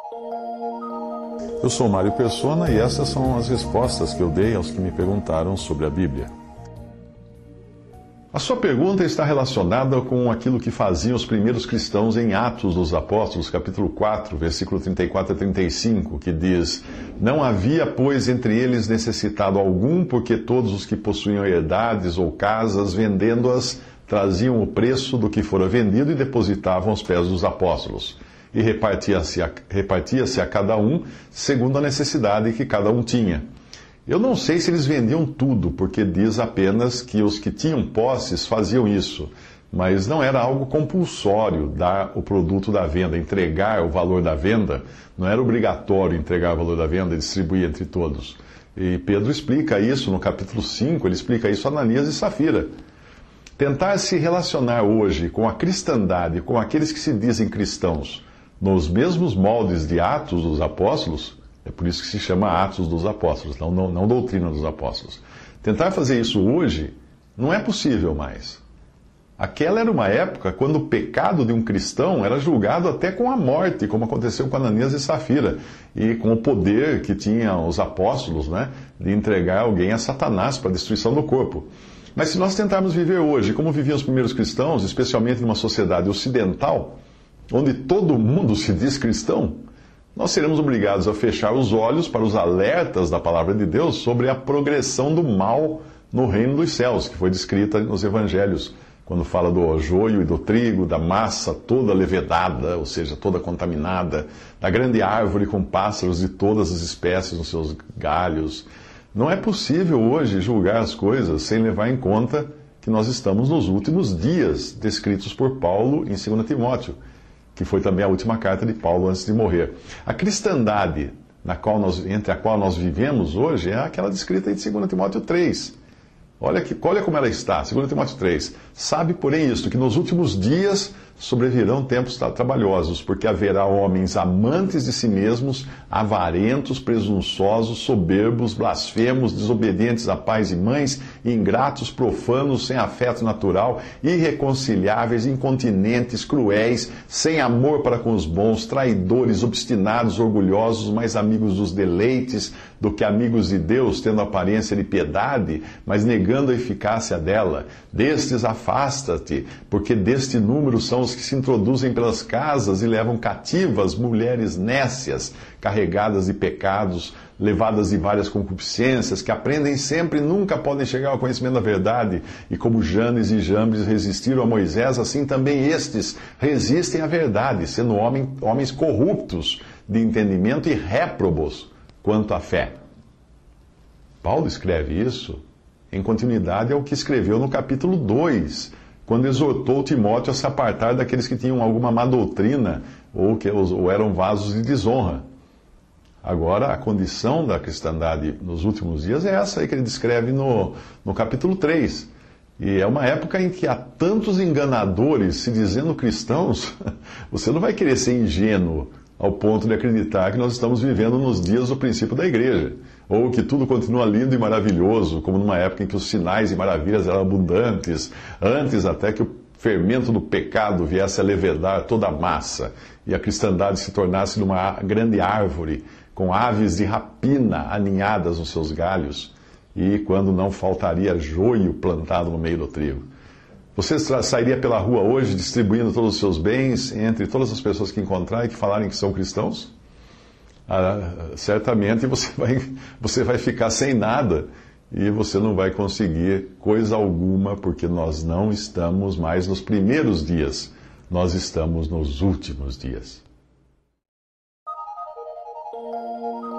Eu sou Mário Persona e essas são as respostas que eu dei aos que me perguntaram sobre a Bíblia. A sua pergunta está relacionada com aquilo que faziam os primeiros cristãos em Atos dos Apóstolos, capítulo 4, versículo 34 a 35, que diz: Não havia, pois, entre eles necessitado algum, porque todos os que possuíam herdades ou casas, vendendo-as, traziam o preço do que fora vendido e depositavam aos pés dos apóstolos. E repartia-se a cada um segundo a necessidade que cada um tinha. Eu não sei se eles vendiam tudo, porque diz apenas que os que tinham posses faziam isso, mas não era algo compulsório dar o produto da venda, entregar o valor da venda, não era obrigatório entregar o valor da venda e distribuir entre todos. E Pedro explica isso no capítulo 5, ele explica isso a Ananias e Safira. Tentar se relacionar hoje com a cristandade, com aqueles que se dizem cristãos, nos mesmos moldes de Atos dos Apóstolos, é por isso que se chama Atos dos Apóstolos, não Doutrina dos Apóstolos. Tentar fazer isso hoje não é possível mais. Aquela era uma época quando o pecado de um cristão era julgado até com a morte, como aconteceu com Ananias e Safira, e com o poder que tinham os apóstolos, né, de entregar alguém a Satanás para a destruição do corpo. Mas se nós tentarmos viver hoje como viviam os primeiros cristãos, especialmente numa sociedade ocidental, onde todo mundo se diz cristão, nós seremos obrigados a fechar os olhos para os alertas da palavra de Deus sobre a progressão do mal no reino dos céus, que foi descrita nos evangelhos, quando fala do joio e do trigo, da massa toda levedada, ou seja, toda contaminada, da grande árvore com pássaros de todas as espécies nos seus galhos. Não é possível hoje julgar as coisas sem levar em conta que nós estamos nos últimos dias descritos por Paulo em 2 Timóteo, que foi também a última carta de Paulo antes de morrer. A cristandade entre a qual nós vivemos hoje é aquela descrita em 2 Timóteo 3. Olha como ela está, 2 Timóteo 3. Sabe, porém, isto, que nos últimos dias sobrevirão tempos trabalhosos, porque haverá homens amantes de si mesmos, avarentos, presunçosos, soberbos, blasfemos, desobedientes a pais e mães, ingratos, profanos, sem afeto natural, irreconciliáveis, incontinentes, cruéis, sem amor para com os bons, traidores, obstinados, orgulhosos, mais amigos dos deleites do que amigos de Deus, tendo aparência de piedade, mas negando a eficácia dela. Destes afasta-te, porque deste número são os que se introduzem pelas casas e levam cativas mulheres nécias, carregadas de pecados, levadas de várias concupiscências, que aprendem sempre e nunca podem chegar ao conhecimento da verdade. E como Janes e Jambres resistiram a Moisés, assim também estes resistem à verdade, sendo homens corruptos de entendimento e réprobos quanto à fé. Paulo escreve isso em continuidade ao que escreveu no capítulo 2, quando exortou Timóteo a se apartar daqueles que tinham alguma má doutrina ou eram vasos de desonra. Agora, a condição da cristandade nos últimos dias é essa aí que ele descreve no capítulo 3. E é uma época em que há tantos enganadores se dizendo cristãos, você não vai querer ser ingênuo ao ponto de acreditar que nós estamos vivendo nos dias do princípio da igreja, ou que tudo continua lindo e maravilhoso, como numa época em que os sinais e maravilhas eram abundantes, antes até que o fermento do pecado viesse a levedar toda a massa, e a cristandade se tornasse numa grande árvore, com aves de rapina aninhadas nos seus galhos, e quando não faltaria joio plantado no meio do trigo. Você sairia pela rua hoje distribuindo todos os seus bens entre todas as pessoas que encontrar e que falarem que são cristãos? Certamente você vai ficar sem nada e você não vai conseguir coisa alguma, porque nós não estamos mais nos primeiros dias, nós estamos nos últimos dias.